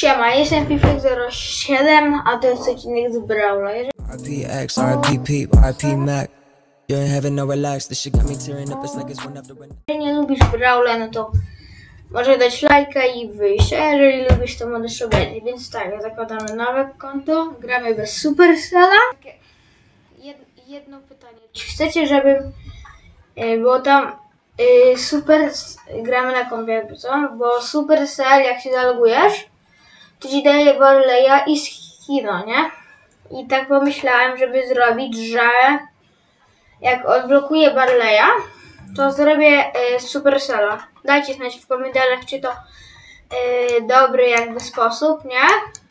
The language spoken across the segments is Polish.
Siema, jestem Pifek07, a to jest odcinek z Brawla. RPX, RP Peep, RP Mac. You're in heaven, no relax. This shit got me tearing up. It's like it's one after one. Jeżeli nie lubisz Brawla, no to może dać lajka i wyjść. A jeżeli lubisz, to możesz obejrzeć. Więc tak, zakładamy nowe konto, gramy bez Supercella. Jedno pytanie. Czy chcecie, żebym, bo tam gramy na kompie, co? Bo Supercell, jak się zalogujesz, to ci daje Barleya i skina, nie? I tak pomyślałem, żeby zrobić, że jak odblokuję Barleya, to zrobię Supercella. Dajcie znać w komentarzach, czy to dobry jakby sposób, nie?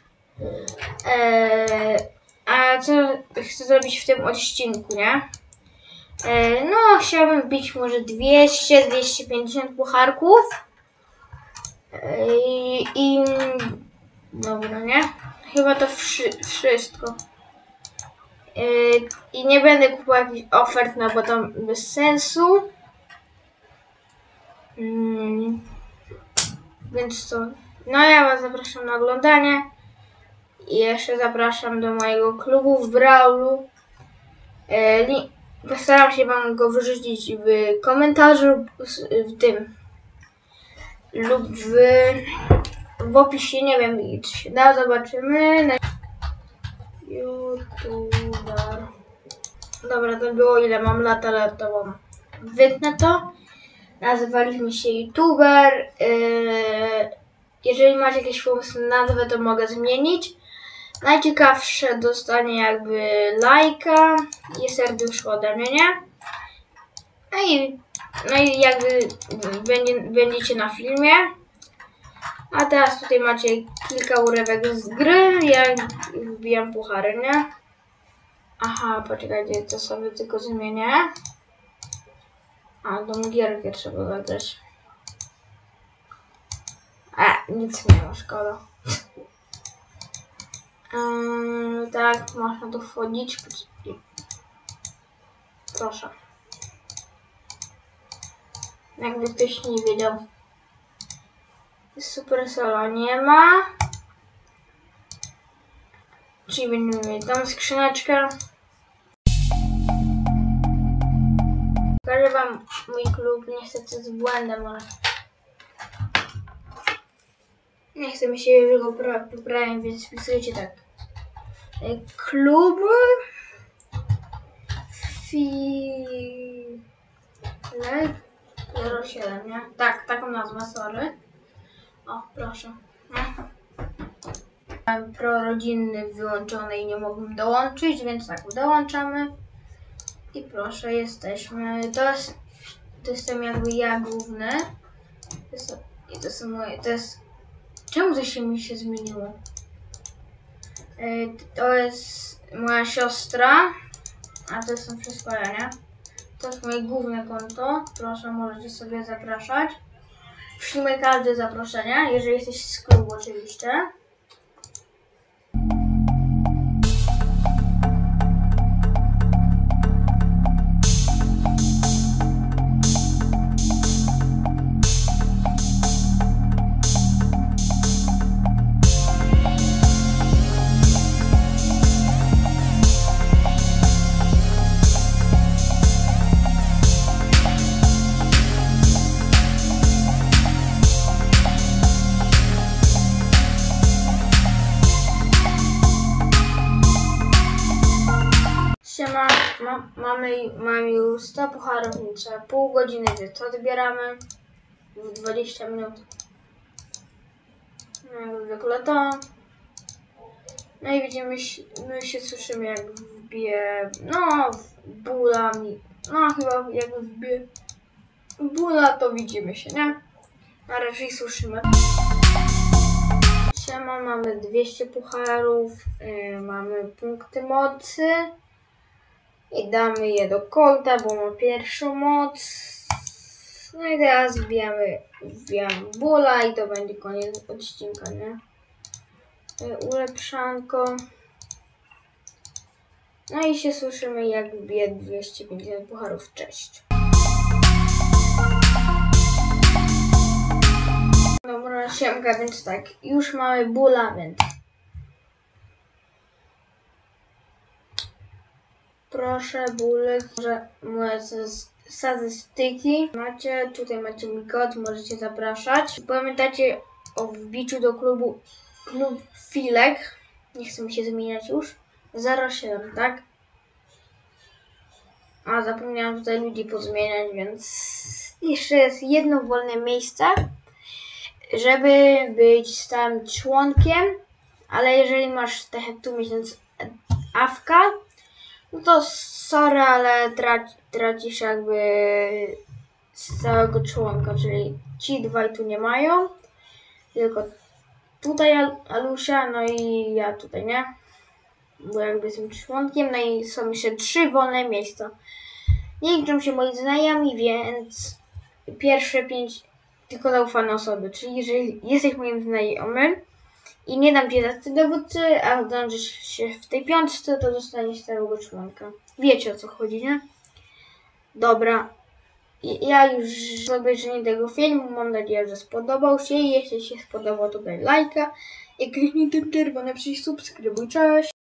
A co chcę zrobić w tym odcinku, nie? No, chciałbym wbić może 200-250 pucharków. Dobra, nie? Chyba to wszystko. I nie będę kupował jakichś ofert, no bo to bez sensu. Więc to... No ja was zapraszam na oglądanie. I jeszcze zapraszam do mojego klubu w Brawlu. Postaram się wam go wyrzucić w komentarzu, w tym lub w opisie, nie wiem, czy się da, zobaczymy. YouTuber. Dobra, to było ile mam lat, ale to wam wytnę to. Nazywaliśmy się YouTuber. Jeżeli macie jakieś pomysły na nazwę, to mogę zmienić. Najciekawsze dostanie jakby lajka i serduszko ode mnie, nie? No i jakby będziecie na filmie. A teraz tutaj macie kilka urywek z gry. Ja wbijam puchary, nie? Aha, poczekajcie, to sobie tylko zmienię. A, tą gierkę trzeba zagrać. Nic nie ma, szkoda. Tak, można tu wchodzić. Proszę. Jakby ktoś nie wiedział. Supercella nie ma. Czyli będziemy mieć tam skrzyneczkę. Pokażę wam mój klub, niestety z błędem, ale nie chcę mi się już go poprawić, więc wpisujecie tak. Klub Filek 07, nie? Tak, taką nazwę, sorry. O, proszę. Mam prorodzinny wyłączony i nie mogłem dołączyć, więc tak, dołączamy. I proszę, jesteśmy. To jestem jakby ja główny. To są moje. To jest. Czemu to mi się zmieniło? To jest moja siostra. A to są wszystko ja, nie? To jest moje główne konto. Proszę, możecie sobie zapraszać. Przyjmę każde zaproszenie, jeżeli jesteś z klubu oczywiście. Siema, mam już 100 pucharów, trzeba pół godziny, więc to odbieramy w 20 minut. No jak zwykle to. No i widzimy, my się słyszymy jak wbije, no Bula mi, no chyba jak wbije Bula, to widzimy się, nie? A raczej słyszymy. Siema, mamy 200 pucharów, mamy punkty mocy. I damy je do Colta, bo ma pierwszą moc. No i teraz wbijamy Bula i to będzie koniec odcinka, nie? Ulepszanko. No i się słyszymy jak wbije 250 pucharów. Cześć. Dobra, siemka, więc tak, już mamy bulament. Proszę, bullet, że moje statystyki. Tutaj macie mój kod, możecie zapraszać. Pamiętajcie o wbiciu do klub Filek. Nie chcę mi się zmieniać już. 07, tak? A zapomniałam tutaj ludzi pozmieniać, więc jeszcze jest jedno wolne miejsce, żeby być stałym członkiem, ale jeżeli masz tu miesiąc awka, no to sorry, ale tracisz jakby stałego członka, czyli ci dwaj tu nie mają, tylko tutaj Alusia, no i ja tutaj, nie? Bo jakby jestem członkiem, no i są jeszcze 3 wolne miejsca. Nie liczą się moi znajomi, więc pierwsze 5 tylko zaufane osoby, czyli jeżeli jesteś moim znajomym i nie dam ci za dowódcy, a zdążysz się w tej 5, to dostaniesz stałego członka. Wiecie o co chodzi, nie? Dobra. Ja już z obejrzenia tego filmu mam nadzieję, że spodobał się. Jeśli się spodobał, to daj lajka. Jak kliknij ten czerwony przycisk subskrybuj. Cześć!